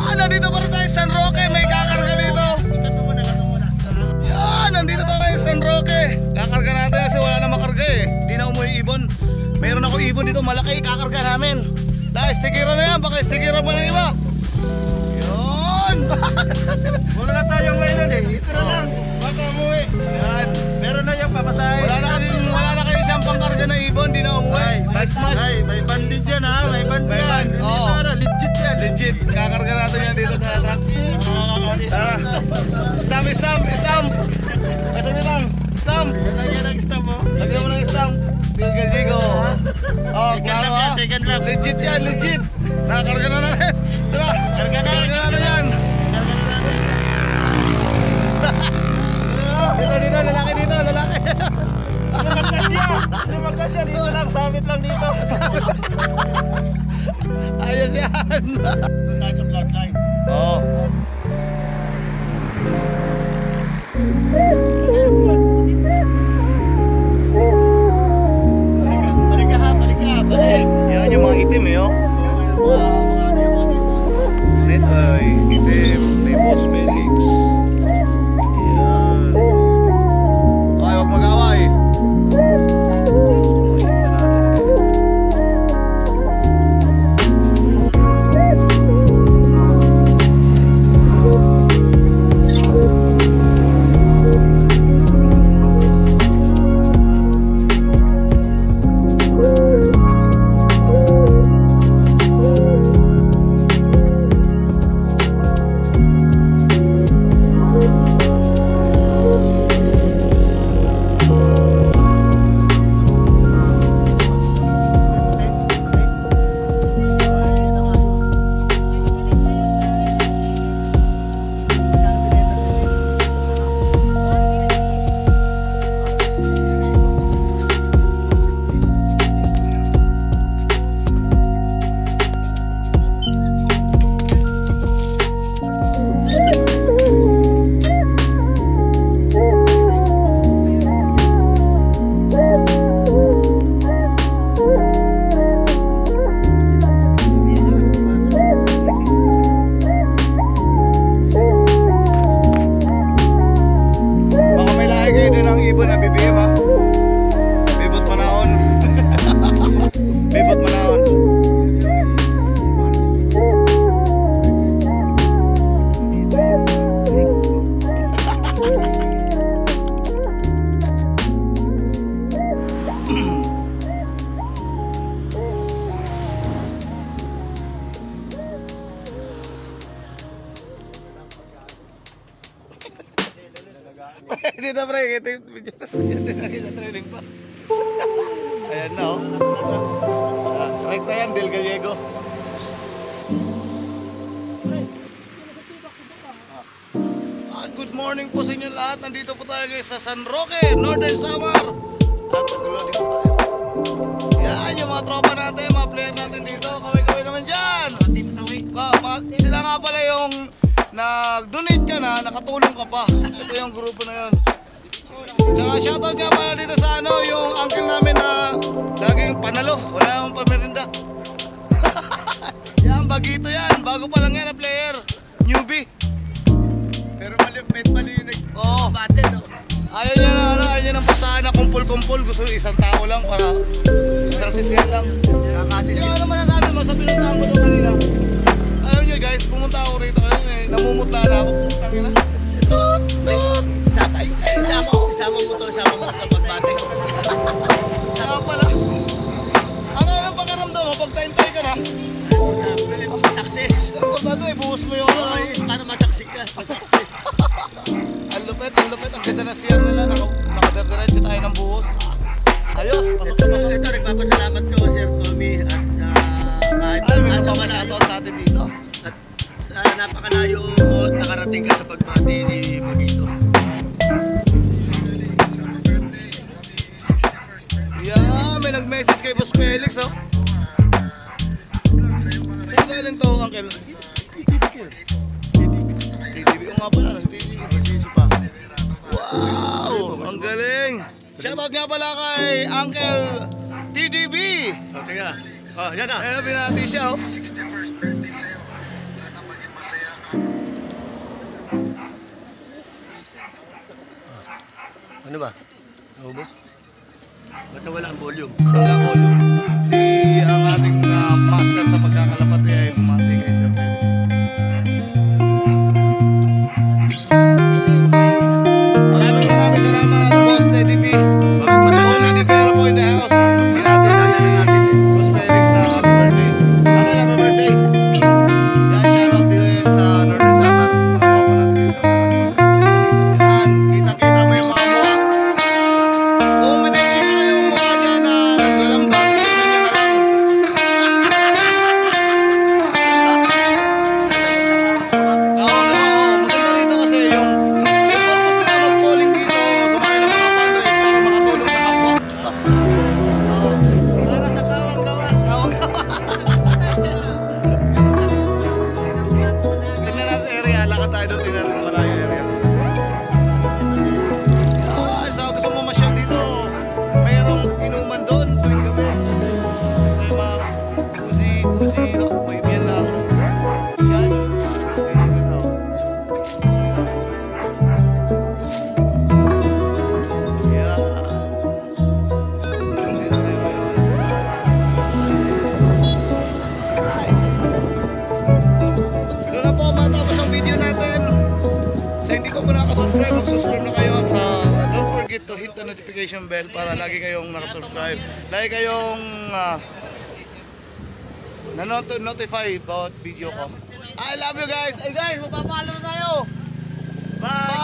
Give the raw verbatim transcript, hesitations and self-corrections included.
Yan, nandito pa rin tayo sa San Roque. May kakarga dito. Ikato muna, ikato muna. Yan, nandito tayo sa San Roque. Kakarga natin kasi wala na makarga eh. Di na umuwi ibon. Meron ako ibon dito malaki, kakarga namin. Dahil stikira na yan, baka stikira pa ng iba. Yun. Wala na tayong ngayon eh. Ito na lang. Baka umuwi. Yan. Meron na yung papasahe. Wala na kasi wala na kayo siyang pangkarga na ibon, di na umuwi. Nice match. Ay, may bandit yan ha. May bandit May yan. band, Hindi oo. para, legit yan. Legit, kakarga natin yan dito sa truck. Tara. Stamp, stamp, stamp. Ito nyo lang. Stamp. Yan yan ang stamp mo. Lagyan mo ng stamp. Bilga Jigo. Oh, klaro ha. Second lap. Legit yan, legit. Nakakarga na natin. Tara. Karga na. Karga natin yan. Dito, dito, lalaki dito, lalaki. Lumagkas yan. Lumagkas yan. Dito lang, sabit lang dito. Ayos yan. Tayo sa plus line. Oo. Balik ka ha, balik ka, balik. Yan yung mga itim eh, oh. Red eye, itim, may boss Felix. Yan. Okay, huwag mag-away. Baka may lahi kayo din ang ibon na B B M ha. Bibot manahon. Bibot manahon. Dito pre, ito yung video natin sa training box. Ayan na oh. Ah, rekta yan, Del Gallego. Ah, good morning po sa inyo lahat. Nandito po tayo guys sa San Roque, Northern Samar. At nag-loading po tayo. Yan yung mga tropa natin, mga player natin dito. Kaway-kaway naman dyan. Pa, ma- sila nga pala yung nag-donate ka na, nakatulong ka pa. Ito yung grupo na yun. Tsaka shoutout nga pala dito sa ano, yung uncle namin na laging panalo, wala akong pamirinda. Yan, bagito yan, bago pa lang yan na player, newbie. Pero malupit pala yung Oo, nag-bate no? ayaw niya na ano, ayaw niya ng pustahan na kumpul-kumpul, gusto isang tao lang para isang sisiyan lang. Hindi ano masasabi mo sa pinuntahan ko doon kanina. Ayaw niyo guys, pumunta ako rito ngayon eh, namumutla na ako, putang ina. Tut, tut. Isama, isama mo to, isama mo sa pagbate. Saka pala. Ang anong pakaramdam mo pag tayo-tayo ka na? Success. Sa importante, ibuhos mo yung ano. Ay, para masaksik ka, masakses. Ang lupet, ang lupet, ang ganda na siyar nila. Nakadar-diretso tayo ng buhos. Ayos, pasok Ito, na pasok. ito, nagpapasalamat ko Sir Tommy at sa kahit Ay, may nasa mga malayo shoutout sa atin dito. at sa napakalayo mo at nakarating ka sa pagbati ni Magito. Yeah, may nag-message kay Boss Felix, oh. Saan galing to, Uncle? T D B ko nga pala, nag-T D B. Wow, ang galing. Shoutout nga pala kay Uncle T D B. O, teka. Oh, yan na. Ayun, binati siya, oh. sixty-first birthday sa'yo. Sana maging masaya Ano ba? Naubos? Ba't nawala ang volume? So, wala volume. Si ang ating uh, master sa pagkakalapati ay bumati kay Sir Felix. Maraming maraming salamat, Boss Teddy B. Tony Di Vera po in the house. Pinati si Boss Felix na happy birthday. Ako, happy birthday. Yan, shoutout din sa Northern Samar. Mga tropa natin dito. Yan, kitang-kita mo yung mga mukha. Kung may nakikita yung mukha dyan na naglalambat, tignan nyo na lang. Oo, oo, maganda rito kasi yung yung purpose nila mag-polling dito, sumali ng mga fundraise para makatulong sa kapwa. Oo. Para sa kawang-gawa. Kawang-gawa. Tingnan natin area, lakad tayo doon, tingnan natin malayo area. Ah, so gusto mo masyal dito, mayroong inuman doon tuwing gabi. May mga uzi, uzi, may yan lang. Yan, station na daw. Yan. Hindi na tayo ngayon sa right. Doon na po matapos ang video natin. Sa hindi pa po nakasubscribe, mag-subscribe na kayo at sa don't forget to hit the notification bell para lagi kayong nakasubscribe. Lagi kayong uh, na-notify about video ko. I love you guys. Hey guys, magpapaalam na tayo. Bye!